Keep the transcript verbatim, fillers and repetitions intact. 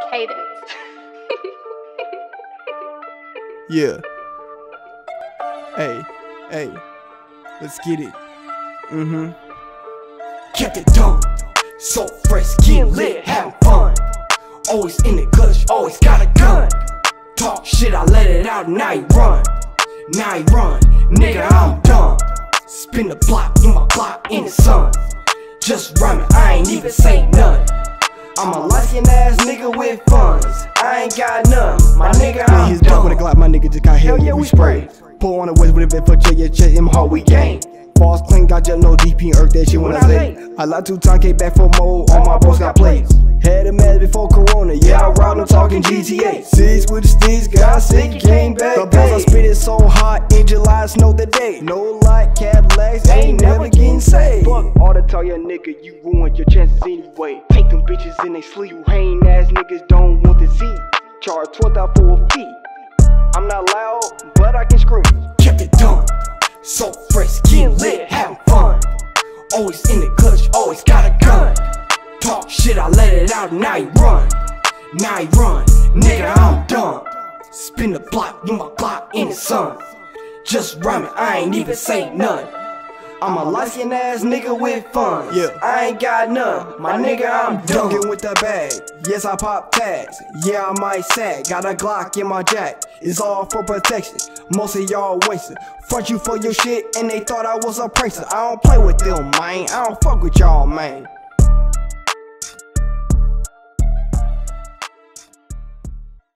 Hate it. Yeah. Hey, hey, let's get it. Mm-hmm. Kept it dumb, so fresh, getting lit, having fun. Always in the clutch, always got a gun. Talk shit, I let it out, now you run. Now you run, nigga, I'm done. Spin the block, in my block, in the sun. Just rhyming, I ain't even say none. I'm a light-skinned ass nigga with funds. I ain't got none, my nigga, I'm His dog with a done. Glock, my nigga just got hell, Hell yeah, we spray. Pull on the waist with a bit for check, yeah, check him hard, we gang. False clean, got just no D P and earth that shit when I say. I like two time, came back for more, all my bros got plates. Had a mess before Corona, yeah, I robbed them talking G T A. Six with the sticks, got sick, came back. The balls I spit it so hot, in July, snow the day. No light, cab legs, ain't never getting saved. Fuck all the talk, yeah, nigga, you ruined your chances anyway. Take them bitches in they sleep, you hating ass niggas don't want to see. Charge twelve thousand for a fee. I'm not loud, but I can scream. Kept it dumb, so fresh, getting lit, having fun. Always in the clutch, always got a gun. Talk shit, I let it out, now you run. Now you run, nigga, I'm done. Spin the block, in my block, in the sun. Just rhyming, I ain't even say none. I'm a light-skinned ass nigga with funds. Yeah. I ain't got none, my nigga, I'm done. Dunkin' with the bag, yes I pop tags. Yeah, I might sag, got a Glock in my jack. It's all for protection, most of y'all wasted. Front you for your shit and they thought I was a prankster. I don't play with them, man, I don't fuck with y'all, man.